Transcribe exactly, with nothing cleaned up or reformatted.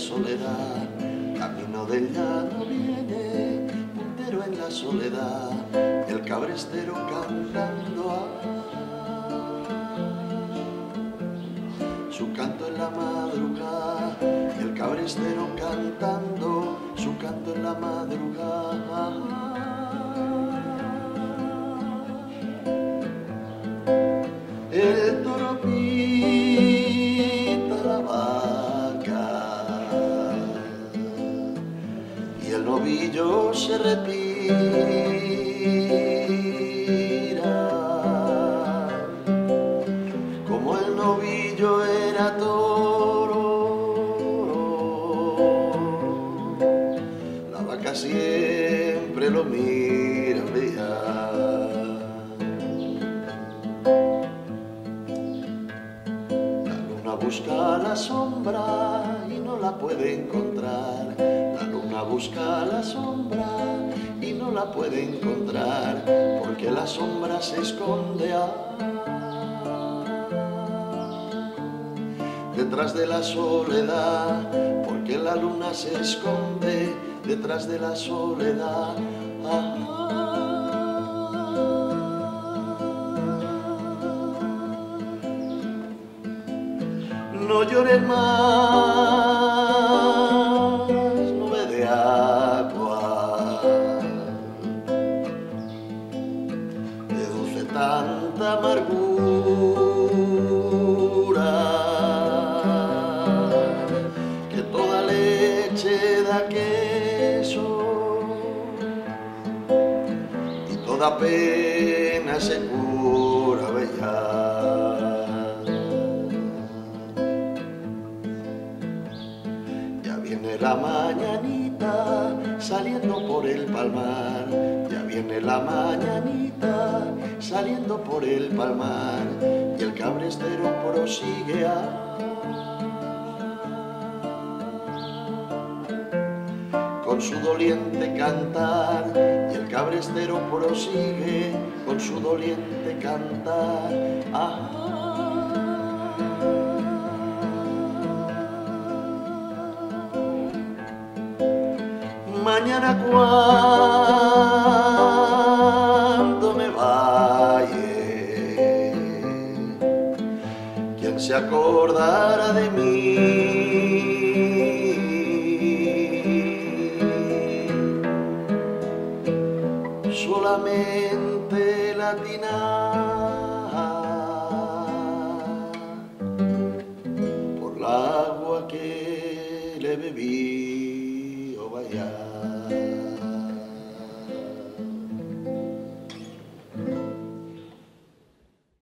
soledad, camino del llano viene, puntero en la soledad, el cabrestero cantando a su canto en la madrugada, el cabrestero cantando su canto en la madrugada. El toro pita la vaca y el novillo se retira. Como el novillo era toro, la vaca siempre lo mira brillar. Busca la sombra y no la puede encontrar. La luna busca la sombra y no la puede encontrar, porque la sombra se esconde ah, detrás de la soledad, porque la luna se esconde detrás de la soledad. Ah, no llores más, nube de agua, deduce tanta amargura, que toda leche da queso y toda pena se cura bella. Viene la mañanita saliendo por el palmar, ya viene la mañanita saliendo por el palmar, y el cabrestero prosigue a con su doliente cantar, y el cabrestero prosigue con su doliente cantar. Ah, mañana cuando me vaya, ¿quién se acordará de mí? Solamente latinar por el agua que le bebí. Vaya.